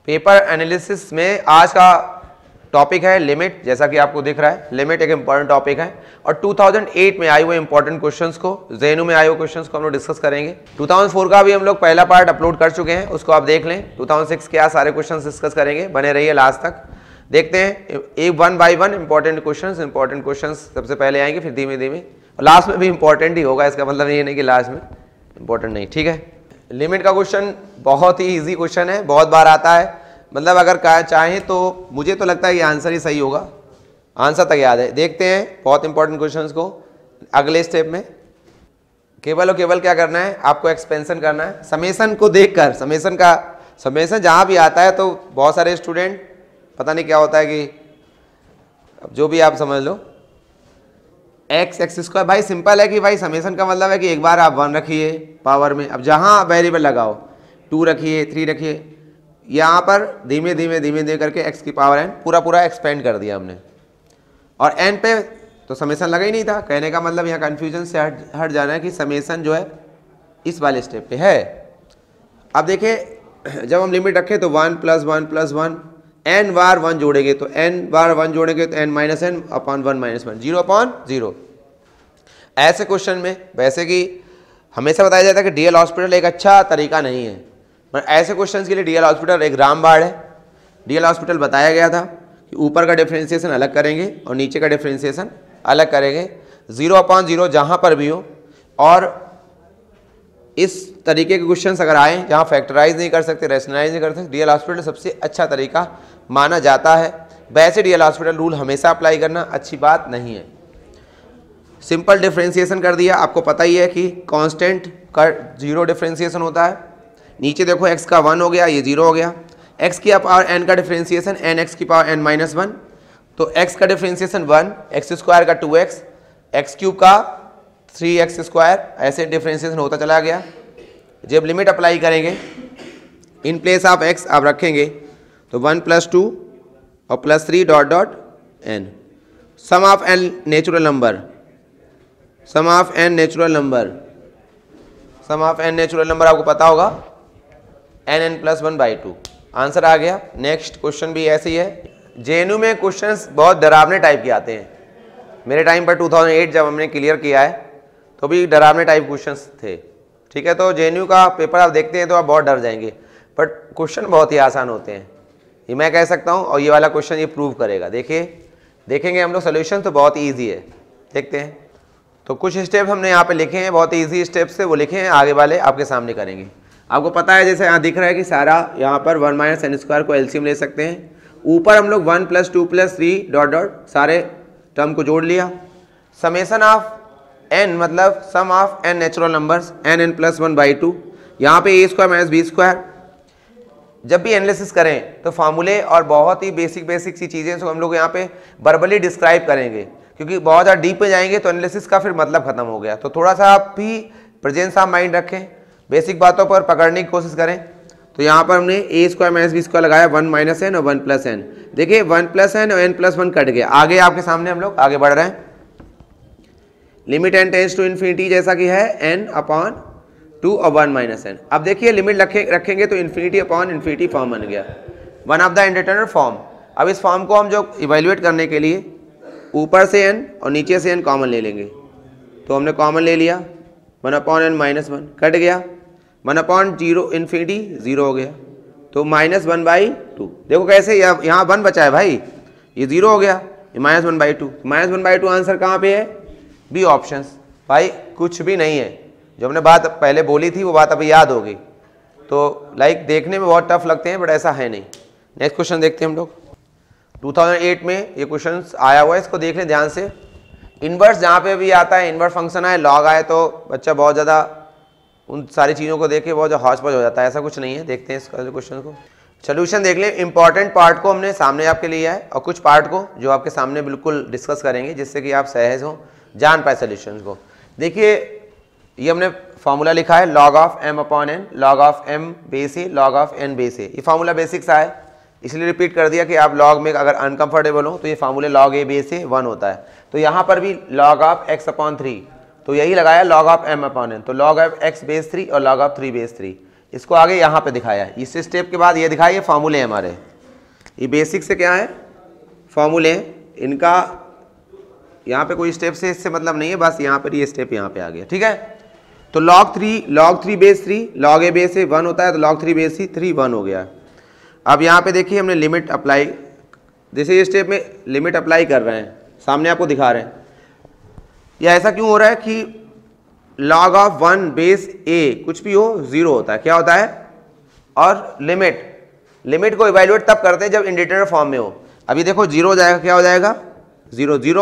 Paper analysis में आज का टॉपिक है लिमिट, जैसा कि आपको दिख रहा है लिमिट एक इंपॉर्टेंट टॉपिक है और 2008 में आए हुए इंपॉर्टेंट क्वेश्चंस को, जेएनयू में आए हुए क्वेश्चंस को हम लोग डिस्कस करेंगे। 2004 का भी हम लोग पहला पार्ट अपलोड कर चुके हैं, उसको आप देख लें। 2006 के आज सारे क्वेश्चंस डिस्कस करेंगे, बने रहिए लास्ट तक। देखते हैं एक one by one important questions सबसे पहले आएंगे, फिर धीमे धीमे लास्ट में भी इंपॉर्टेंट ही होगा, इसका मतलब ये नहीं कि लास्ट में इंपॉर्टेंट नहीं। ठीक है, लिमिट का क्वेश्चन बहुत ही ईजी क्वेश्चन है, बहुत बार आता है, मतलब अगर चाहें तो मुझे तो लगता है ये आंसर ही सही होगा, आंसर तक याद है। देखते हैं बहुत इंपॉर्टेंट क्वेश्चंस को अगले स्टेप में। केवल और केवल क्या करना है, आपको एक्सपेंशन करना है समेसन को देखकर। समेसन जहाँ भी आता है तो बहुत सारे स्टूडेंट पता नहीं क्या होता है कि अब जो भी आप समझ लो एक्स स्क्वायर, भाई सिंपल है कि भाई समेसन का मतलब है कि एक बार आप 1 रखिए पावर में, अब जहाँ वेरिएबल लगाओ 2 रखिए 3 रखिए, यहाँ पर धीमे धीमे करके x की पावर n पूरा एक्सपेंड कर दिया हमने, और n पे तो समेसन लगा ही नहीं था। कहने का मतलब यहाँ कन्फ्यूजन से हट जाना है कि समेसन जो है इस वाले स्टेप पे है। अब देखिए जब हम लिमिट रखें तो 1 + 1 + 1 n बार 1 जोड़ेंगे तो n बार 1 जोड़ेंगे तो n - n अपॉन 1 - 1 0/0। ऐसे क्वेश्चन में वैसे कि हमेशा बताया जाता है कि डीएल हॉस्पिटल एक अच्छा तरीका नहीं है, पर ऐसे क्वेश्चंस के लिए डीएल हॉस्पिटल एक रामबाण है। डीएल हॉस्पिटल बताया गया था कि ऊपर का डिफरेंशिएशन अलग करेंगे और नीचे का डिफरेंशिएशन अलग करेंगे, 0/0 जहाँ पर भी हो। और इस तरीके के क्वेश्चंस अगर आए जहाँ फैक्टराइज नहीं कर सकते, रैशनलाइज नहीं कर सकते, डीएल हॉस्पिटल सबसे अच्छा तरीका माना जाता है। वैसे डीएल हॉस्पिटल रूल हमेशा अप्लाई करना अच्छी बात नहीं है। सिंपल डिफरेंशिएशन कर दिया, आपको पता ही है कि कांस्टेंट का 0 डिफरेंशिएशन होता है। नीचे देखो x का 1 हो गया, ये 0 हो गया। x की पावर n का डिफरेंशिएशन n x की पावर n - 1, तो x का डिफरेंशिएशन 1, x² का 2x, x³ का 3x², ऐसे डिफरेंशिएशन होता चला गया। जब लिमिट अप्लाई करेंगे इन प्लेस ऑफ x आप रखेंगे तो 1 + 2 और +3 dot n, sum of n natural number, sum of n natural number आपको पता होगा n + 1/2, आंसर आ गया। नेक्स्ट क्वेश्चन भी ऐसे ही है। जेएनयू में क्वेश्चंस बहुत डरावने टाइप के आते हैं। मेरे टाइम पर 2008 जब हमने क्लियर किया है तो भी डरावने टाइप क्वेश्चंस थे। ठीक है, तो जेएनयू का पेपर आप देखते हैं तो आप बहुत डर जाएंगे, बट क्वेश्चन बहुत ही आसान होते हैं, ये मैं कह सकता हूँ। और ये वाला क्वेश्चन ये प्रूव करेगा। देखेंगे हम लोग सोल्यूशन तो बहुत ईजी है। देखते हैं, तो कुछ स्टेप हमने यहाँ पे लिखे हैं, बहुत ईजी स्टेप से वो लिखे हैं, आगे वाले आपके सामने करेंगे। आपको पता है जैसे यहाँ दिख रहा है कि सारा यहाँ पर 1 - n² को एलसीएम ले सकते हैं। ऊपर हम लोग 1 + 2 + 3 डॉट सारे टर्म को जोड़ लिया। समेसन ऑफ n मतलब sum of n natural numbers n + 1/2, यहाँ पे a² - b²। जब भी एनालिसिस करें तो फार्मूले और बहुत ही बेसिक सी चीज़ें तो हम लोग यहाँ पे वर्बली डिस्क्राइब करेंगे, क्योंकि बहुत ज़्यादा डीप में जाएंगे तो एनालिसिस का फिर मतलब खत्म हो गया। तो थोड़ा सा आप भी प्रेजेंस ऑफ माइंड रखें, बेसिक बातों पर पकड़ने की कोशिश करें। तो यहाँ पर हमने a² - b² लगाया, 1 - n और 1 + n। देखिए 1 + n और n + 1 कट गया। आगे आपके सामने हम लोग आगे बढ़ रहे हैं। Limit n tends to infinity जैसा कि है n/2 और 1 - n। अब देखिए लिमिट रखेंगे तो ∞/∞ फॉर्म बन गया, one of the indeterminate form. अब इस फॉर्म को हम जो इवेल्युएट करने के लिए ऊपर से n और नीचे से n कॉमन ले लेंगे, तो हमने कॉमन ले लिया 1/n - 1 कट गया, 1/0 इन्फिनिटी 0 हो गया, तो -1/2। देखो कैसे यहाँ 1 बचा है भाई, ये 0 हो गया, ये -1/2। -1/2 आंसर कहाँ पे है, बी ऑप्शंस। भाई कुछ भी नहीं है, जो हमने बात पहले बोली थी वो बात अभी याद होगी। तो लाइक देखने में बहुत टफ लगते हैं बट ऐसा है नहीं। नेक्स्ट क्वेश्चन देखते हैं हम लोग। 2008 में ये क्वेश्चन आया हुआ है, इसको देख लें ध्यान से। इन्वर्स जहाँ पे भी आता है, इन्वर्स फंक्शन आए, लॉग आए, तो बच्चा बहुत ज़्यादा उन सारी चीज़ों को देख के बहुत ज़्यादा हौच-पौच हो जाता है। ऐसा कुछ नहीं है। देखते हैं इसका क्वेश्चन को, सोल्यूशन देख लें। इंपॉर्टेंट पार्ट को हमने सामने आपके लिया है और कुछ पार्ट को जो आपके सामने बिल्कुल डिस्कस करेंगे, जिससे कि आप सहज हो, जान पाए सोल्यूशन को। देखिए ये हमने फार्मूला लिखा है log of m/n, log of m base a, log of n base a। ये फार्मूला बेसिक सा है, इसलिए रिपीट कर दिया कि आप log में अगर अनकंफर्टेबल हो तो ये फार्मूले log a बेस a 1 होता है। तो यहाँ पर भी log ऑफ x/3, तो यही लगाया log ऑफ m/n, तो log ऑफ x बेस 3 और log ऑफ 3 बेस 3। इसको आगे यहाँ पे दिखाया है। इस स्टेप के बाद ये दिखाया, ये फॉर्मूले हैं हमारे, ये बेसिक से क्या है फॉर्मूले हैं इनका। यहाँ पे कोई स्टेप से इससे मतलब नहीं है, बस यहाँ पर ये स्टेप यहाँ पे आ गया, ठीक है। तो log 3 base 3 log a base 1 होता है, तो log 3 बेस 3 1 हो गया। अब यहाँ पे देखिए हमने लिमिट अप्लाई, जैसे ये स्टेप में लिमिट अप्लाई कर रहे हैं, सामने आपको दिखा रहे हैं। यह ऐसा क्यों हो रहा है कि log ऑफ 1 बेस a कुछ भी हो 0 होता है, क्या होता है। और लिमिट को इवेल्युएट तब करते हैं जब इंडिटरमिनेट फॉर्म में हो। अभी देखो 0 हो जाएगा, क्या हो जाएगा 0 0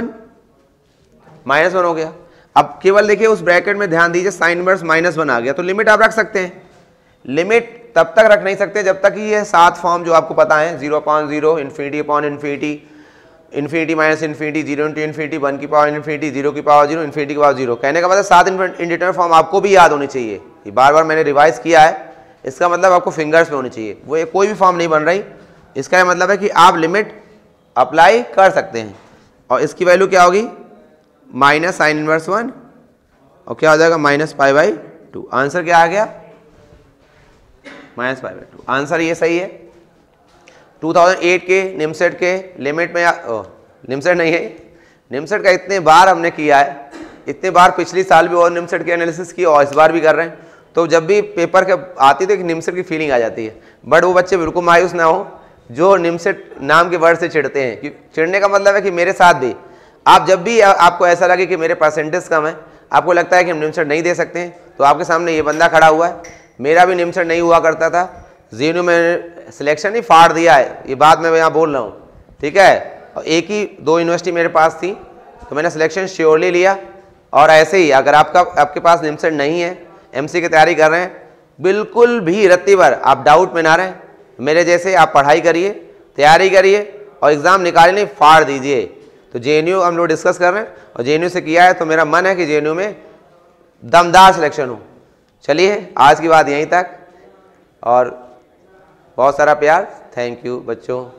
-1 हो गया। अब केवल देखिए उस ब्रैकेट में ध्यान दीजिए, साइन इनवर्स -1 आ गया, तो लिमिट आप रख सकते हैं। लिमिट तब तक रख नहीं सकते जब तक कि ये 7 फॉर्म जो आपको पता है, 0/0, infinity upon infinity, infinity minus infinity, 0 × infinity, 1 की पावर इन्फिनिटी, 0 की पावर 0, इन्फिनिटी की पावर 0। कहने का मतलब 7 इंडिटरमिनेट फॉर्म आपको भी याद होनी चाहिए। ये बार बार मैंने रिवाइज किया है, इसका मतलब आपको फिंगर्स में होनी चाहिए, वो कोई भी फॉर्म नहीं बन रही। इसका मतलब है कि आप लिमिट अप्लाई कर सकते हैं। और इसकी वैल्यू क्या होगी माइनस साइन इनवर्स 1, और क्या हो जाएगा -π/2। आंसर क्या आ गया -π/2। आंसर ये सही है। 2008 के निमसेट के लिमिट में निमसेट नहीं है, निमसेट का इतने बार हमने किया है, इतने बार पिछली साल भी और निमसेट के एनालिसिस की और इस बार भी कर रहे हैं। तो जब भी पेपर के आती थी कि निमसेट की फीलिंग आ जाती है। बट वो बच्चे बिल्कुल मायूस ना हो जो निमसेट नाम के वर्ड से चिढ़ते हैं, कि चिढ़ने का मतलब है कि मेरे साथ भी आप जब भी आपको ऐसा लगे कि मेरे परसेंटेज कम है, आपको लगता है कि हम निमसेट नहीं दे सकते हैं, तो आपके सामने ये बंदा खड़ा हुआ है। मेरा भी निमसेट नहीं हुआ करता था, जेएनयू में सिलेक्शन ही फाड़ दिया है, ये बात मैं यहाँ बोल रहा हूँ, ठीक है। और एक ही 2 यूनिवर्सिटी मेरे पास थी, तो मैंने सिलेक्शन श्योरली लिया। और ऐसे ही अगर आपके पास निमसेट नहीं है, एमसी की तैयारी कर रहे हैं, बिल्कुल भी रत्ती भर आप डाउट में ना रहें, मेरे जैसे आप पढ़ाई करिए, तैयारी करिए और एग्ज़ाम निकाले नहीं, फाड़ दीजिए। तो जेएनयू हम लोग डिस्कस कर रहे हैं और जेएनयू से किया है, तो मेरा मन है कि जेएनयू में दमदार सिलेक्शन हो। चलिए आज की बात यहीं तक, और बहुत सारा प्यार। थैंक यू बच्चों।